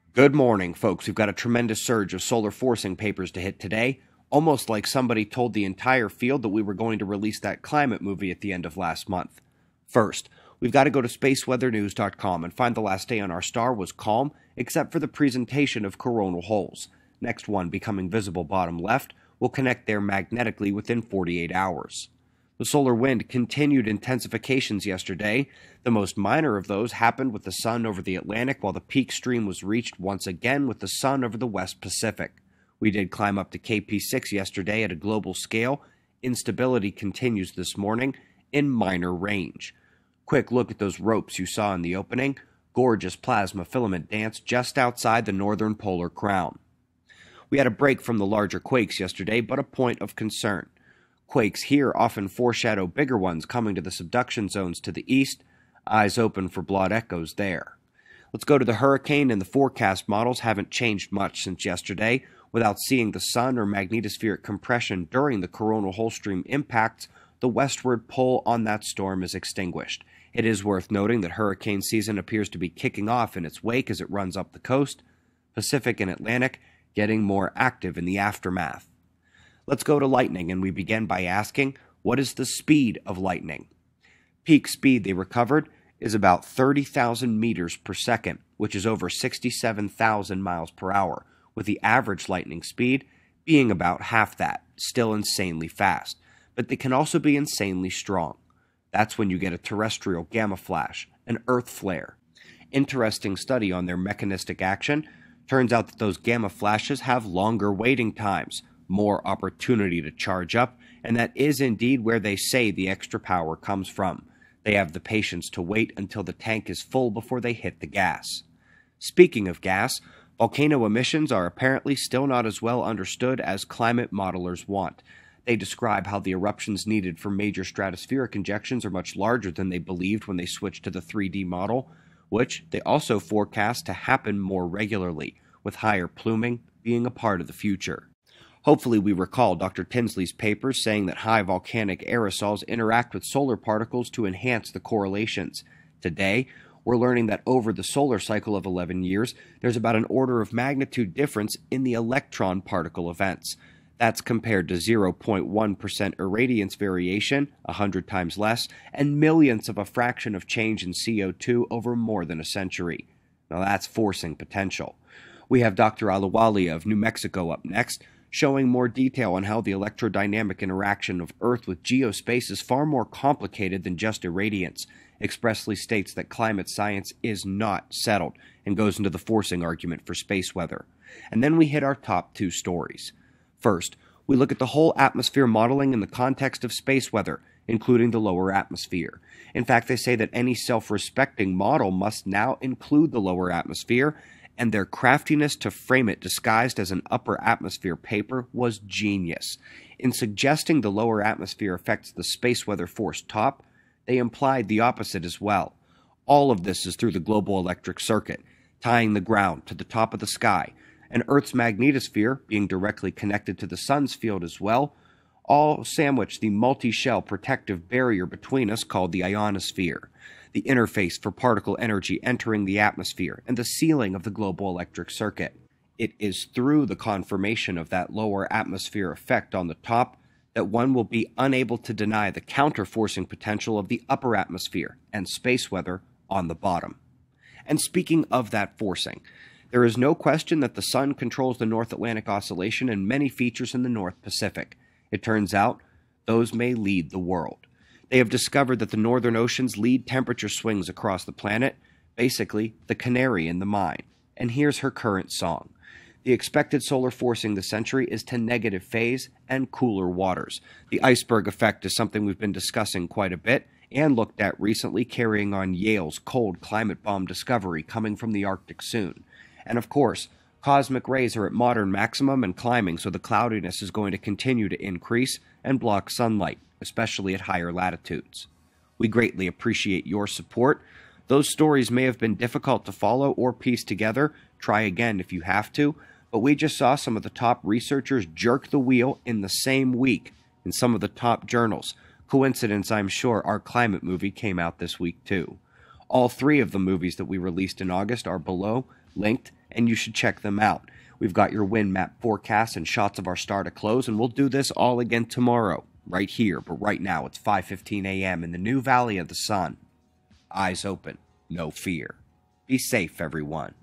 Good morning, folks. We've got a tremendous surge of solar forcing papers to hit today, almost like somebody told the entire field that we were going to release that climate movie at the end of last month. First, we've got to go to spaceweathernews.com and find the last day on our star was calm, except for the presentation of coronal holes. Next one, becoming visible bottom left, will connect there magnetically within 48 hours. The solar wind continued intensifications yesterday. The most minor of those happened with the sun over the Atlantic, while the peak stream was reached once again with the sun over the West Pacific. We did climb up to KP6 yesterday at a global scale. Instability continues this morning in minor range. Quick look at those ropes you saw in the opening. Gorgeous plasma filament dance just outside the northern polar crown. We had a break from the larger quakes yesterday, but a point of concern. Quakes here often foreshadow bigger ones coming to the subduction zones to the east. Eyes open for blood echoes there. Let's go to the hurricane, and the forecast models haven't changed much since yesterday. Without seeing the sun or magnetospheric compression during the coronal hole stream impacts, the westward pull on that storm is extinguished. It is worth noting that hurricane season appears to be kicking off in its wake as it runs up the coast. Pacific and Atlantic getting more active in the aftermath. Let's go to lightning, and we begin by asking, what is the speed of lightning? Peak speed they recovered is about 30,000 meters per second, which is over 67,000 miles per hour, with the average lightning speed being about half that, still insanely fast. But they can also be insanely strong. That's when you get a terrestrial gamma flash, an Earth flare. Interesting study on their mechanistic action. Turns out that those gamma flashes have longer waiting times, more opportunity to charge up, and that is indeed where they say the extra power comes from. They have the patience to wait until the tank is full before they hit the gas. Speaking of gas, volcano emissions are apparently still not as well understood as climate modelers want. They describe how the eruptions needed for major stratospheric injections are much larger than they believed when they switched to the 3D model, which they also forecast to happen more regularly, with higher pluming being a part of the future. Hopefully we recall Dr. Tinsley's papers saying that high volcanic aerosols interact with solar particles to enhance the correlations. Today, we're learning that over the solar cycle of 11 years, there's about an order of magnitude difference in the electron particle events. That's compared to 0.1% irradiance variation, 100 times less, and millionths of a fraction of change in CO2 over more than a century. Now that's forcing potential. We have Dr. Aluwalia of New Mexico up next, showing more detail on how the electrodynamic interaction of Earth with geospace is far more complicated than just irradiance, expressly states that climate science is not settled, and goes into the forcing argument for space weather. And then we hit our top two stories. First, we look at the whole atmosphere modeling in the context of space weather, including the lower atmosphere. In fact, they say that any self-respecting model must now include the lower atmosphere, and their craftiness to frame it disguised as an upper atmosphere paper was genius. In suggesting the lower atmosphere affects the space weather force top, they implied the opposite as well. All of this is through the global electric circuit, tying the ground to the top of the sky, and Earth's magnetosphere being directly connected to the sun's field as well, all sandwich the multi-shell protective barrier between us called the ionosphere, the interface for particle energy entering the atmosphere, and the sealing of the global electric circuit. It is through the confirmation of that lower atmosphere effect on the top that one will be unable to deny the counterforcing potential of the upper atmosphere and space weather on the bottom. And speaking of that forcing, there is no question that the sun controls the North Atlantic Oscillation and many features in the North Pacific. It turns out those may lead the world. They have discovered that the northern oceans lead temperature swings across the planet, basically the canary in the mine. And here's her current song. The expected solar forcing this century is to negative phase and cooler waters. The iceberg effect is something we've been discussing quite a bit and looked at recently, carrying on Yale's cold climate bomb discovery coming from the Arctic soon. And of course, cosmic rays are at modern maximum and climbing, so the cloudiness is going to continue to increase and block sunlight, especially at higher latitudes. We greatly appreciate your support. Those stories may have been difficult to follow or piece together. Try again if you have to. But we just saw some of the top researchers jerk the wheel in the same week in some of the top journals. Coincidence, I'm sure. Our climate movie came out this week too. All three of the movies that we released in August are below, linked, and you should check them out. We've got your wind map forecast and shots of our star to close, and we'll do this all again tomorrow, right here. But right now, it's 5:15 a.m. in the new Valley of the Sun. Eyes open, no fear. Be safe, everyone.